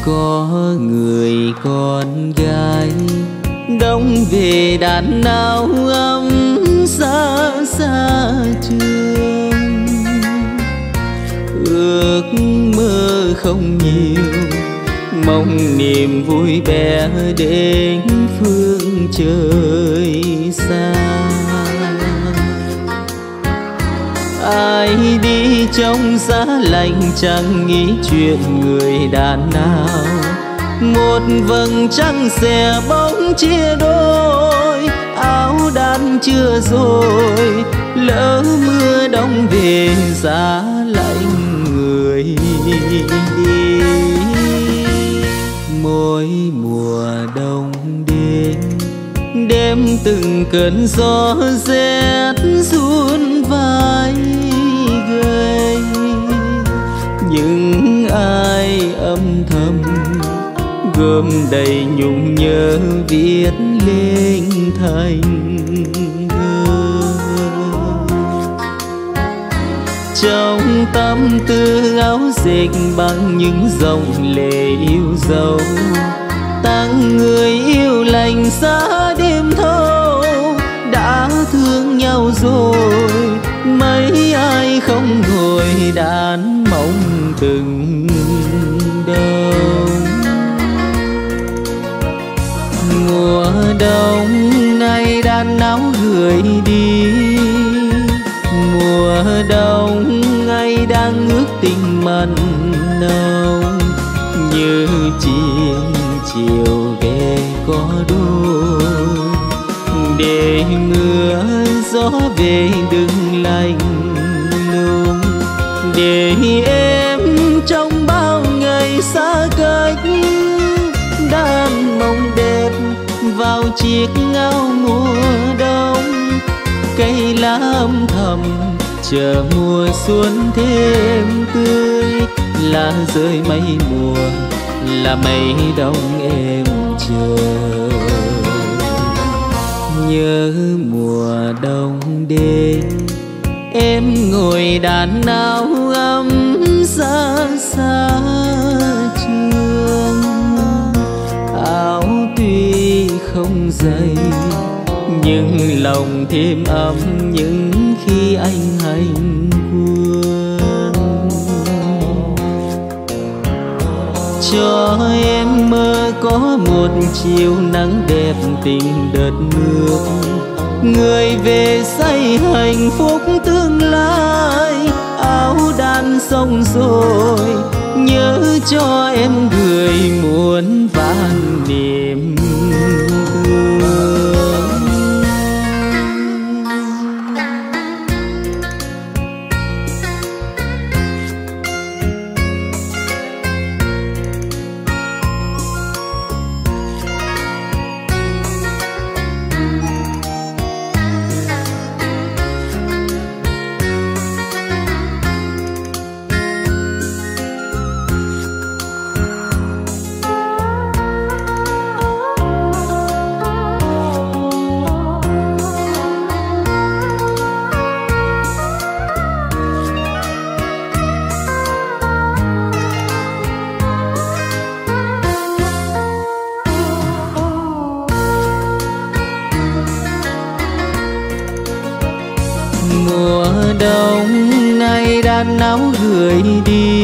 Có người con gái đông về đàn áo ấm xa xa trường, ước mơ không nhiều, mong niềm vui bé đến phương trời xa. Ai đi trong giá lạnh chẳng nghĩ chuyện người đàn nào, một vầng trăng xẻ bóng chia đôi, áo đan chưa rồi lỡ mưa đông về giá lạnh người đi. Mỗi mùa đông đến đêm từng cơn gió rét run vai gầy, những ai âm thầm gom đầy nhung nhớ viết lên thành thơ. Trong tâm tư áo dịch bằng những dòng lệ yêu dấu, tặng người yêu lành xa đêm thâu. Đã thương nhau rồi mấy ai không ngồi đàn mong từng đông. Mùa đông nay đàn áo gửi đi, mùa đông ngày đang ước tình mặn nồng, như chiều chiều về có đôi, để mưa gió về đừng lạnh lùng, để em trong bao ngày xa cách đan mong đẹp vào chiếc áo mùa đông. Cây lá âm thầm chờ mùa xuân thêm tươi, lá rơi mây mùa là mây đông em chờ. Nhớ mùa đông đến em ngồi đàn áo ấm xa xa trường, áo tuy không dày nhưng lòng thêm ấm những khi anh hành quân. Cho em mơ có một chiều nắng đẹp tình đợt mưa, người về say hạnh phúc tương lai. Áo đan xong rồi nhớ cho em gửi muôn vàn niềm thương. Đàn áo gửi đi,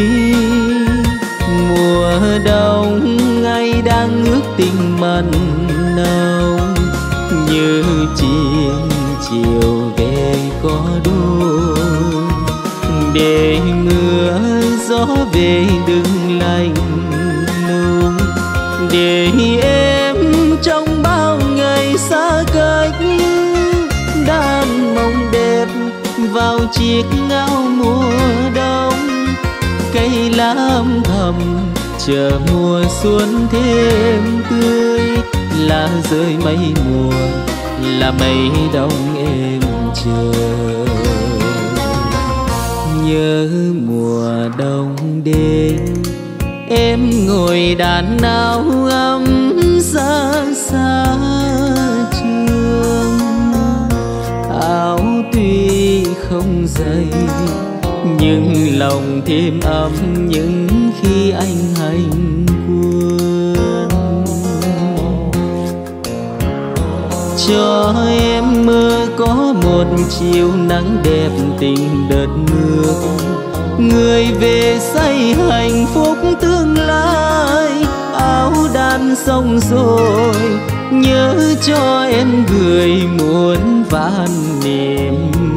mùa đông ngày đang ước tình mặn nồng, như chiều chiều về có đôi, để mưa gió về đừng lạnh lùng, để em trong bao ngày xa cách đan mong đẹp vào chiếc áo mùa đông. Cây lá âm thầm chờ mùa xuân thêm tươi, lá rơi mây mùa là mây đông em chờ. Nhớ mùa đông đến em ngồi đàn áo ấm xa xa trường, áo tuy không dày nhưng lòng thêm ấm những khi anh hành quân. chiều nắng đẹp tình đợt mưa. Người về say hạnh phúc tương lai, áo đan xong rồi nhớ cho em gửi muôn vàn niềm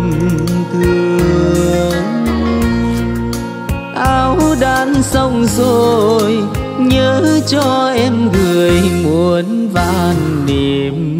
thương. Áo đan xong rồi nhớ cho em gửi muôn vàn niềm